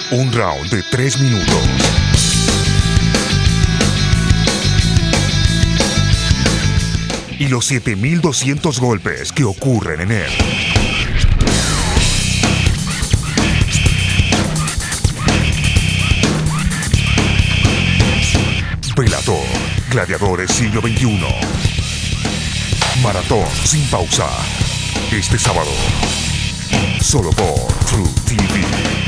Un round de 3 minutos. Y los 7.200 golpes que ocurren en él. Bellator, Gladiadores Siglo XXI. Maratón sin pausa. Este sábado. Solo por True TV.